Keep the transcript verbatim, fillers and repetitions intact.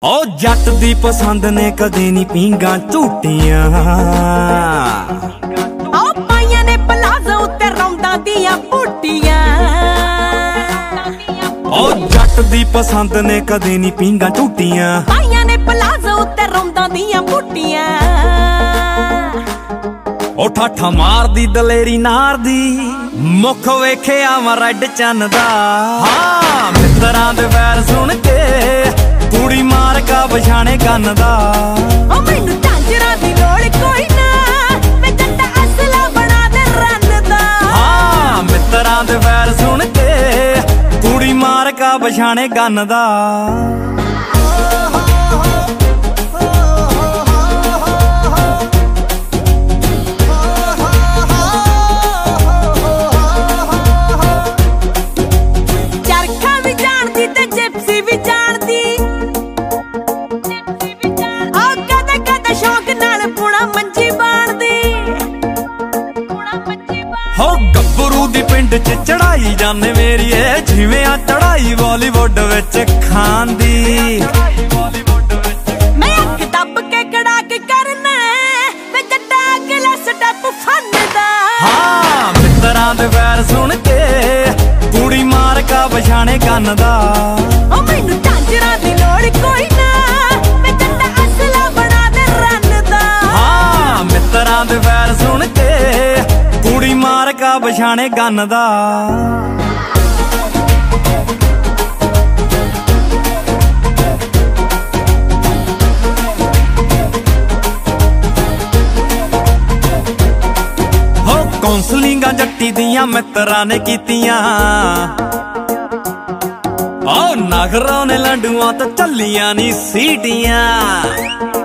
ओ जट दी पसंद ने कदे नी पींगा झूटियां ओ पाइयां ने पलाजो उत्ते रौंदा दियां बूटियां। ओ जट दी पसंद ने कदे नी पींगा झूटियां पाइयां ने पलाजो उत्ते रौंदा दियां बूटियां। ओ ठाठा मार दी दलेरी नार दी मुख वेखिया वा रेड चन्न दा। हाँ मित्तरां दे वैर सुन के कुड़ी मार का बछाने गन दा। ओ मैनू झांजरां दी लोड़ कोई ना मैं जट्टा असला बना दे रन दा। हाँ मित्तरां दे वैर सुन के कुड़ी मार का बछाने गन दा। चरखा भी जानदी ते जिप्सी भी जानदी। हो गब्बरू दी पिंड च चढ़ाई जाने मेरी जिवें आ चढ़ाई बॉलीवुड विच खांदी। मैं अख दब के कड़ा के करना मैं जट्टा अगला स्टेप फनदा। हाँ मित्तरां दे वैर सुन के कुड़ी मार का बछाने गन दा। ओ मैनू झांजरां दी लोड़ कोई ना मैं जट्टा असला बना दे रन दा। हाँ मित्तरां दे वैर सुन के कुड़ी मार का बछाने गन दा। हो कौंसलिंगां जट्टी दियां मित्तरां ने कीतियां। ओ नगरों ने लंडुआं तो चलियां नी सीटियां।